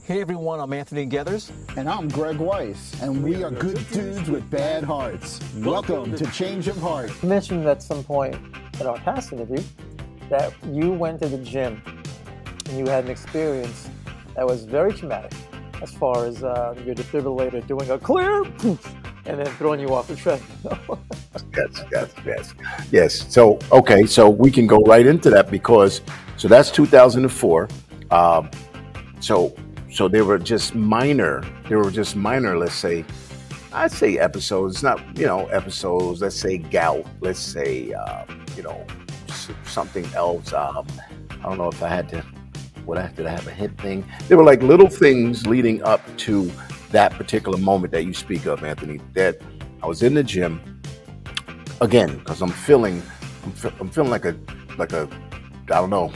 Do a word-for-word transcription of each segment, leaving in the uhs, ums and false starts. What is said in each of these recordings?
Hey everyone, I'm Anthony Gethers. And I'm Greg Weiss, and we are good dudes with bad hearts. Welcome to Change of Heart. You mentioned at some point in our past interview that you went to the gym and you had an experience that was very traumatic as far as uh, your defibrillator doing a clear poof and then throwing you off the treadmill. Yes, yes, yes, yes. So, okay, so we can go right into that because, so that's two thousand four. Um, so, so they were just minor, they were just minor, let's say, I'd say episodes, not, you know, episodes, let's say gout, let's say, uh, you know, something else. Um, I don't know if I had to, what I did I have a hip thing? There were like little things leading up to that particular moment that you speak of, Anthony, that I was in the gym again, because I'm feeling, I'm, fe- I'm feeling like a, like a, I don't know,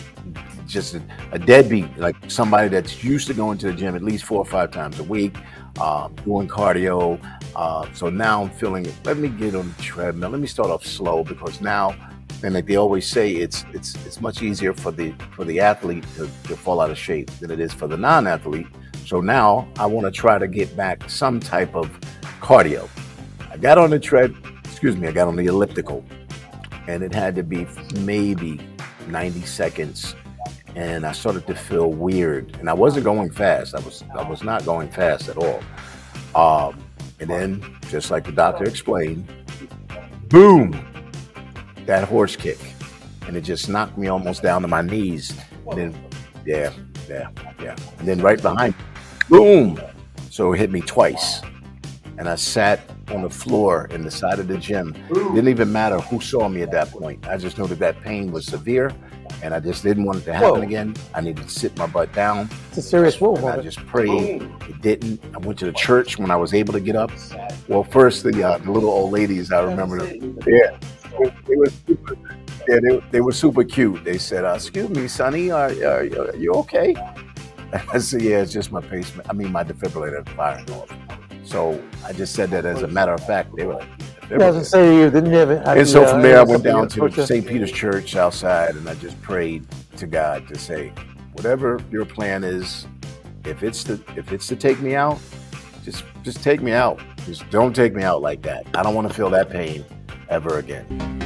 just a, a deadbeat, like somebody that's used to going to the gym at least four or five times a week, uh, doing cardio. Uh, so now I'm feeling, let me get on the treadmill. Let me start off slow because now, and like they always say, it's it's it's much easier for the for the athlete to, to fall out of shape than it is for the non-athlete. So now I want to try to get back some type of cardio. I got on the tread, excuse me, I got on the elliptical, and it had to be maybe ninety seconds. And I started to feel weird, and I wasn't going fast. I was I was not going fast at all. Um, and then, just like the doctor explained, boom, that horse kick, and it just knocked me almost down to my knees. And then, yeah, yeah, yeah. And then right behind, boom. So it hit me twice, and I sat on the floor in the side of the gym. Didn't even matter who saw me at that point. I just knew that that pain was severe. And I just didn't want it to happen whoa. again. I needed to sit my butt down. It's a serious whoa. And I just prayed. It didn't. I went to the church when I was able to get up. Well, first, the, uh, the little old ladies, I remember them. Yeah, they, they were super, yeah, they, they were super cute. They said, uh, excuse me, Sonny, are, are, are you okay? I said, yeah, it's just my pacemaker. I mean, my defibrillator firing off. So I just said that as a matter of fact. They were like, I was going to say, you didn't have it. And so from there, I went down to Saint Peter's Church outside, and I just prayed to God to say, whatever your plan is, if it's to if it's to take me out, just just take me out. Just don't take me out like that. I don't want to feel that pain ever again.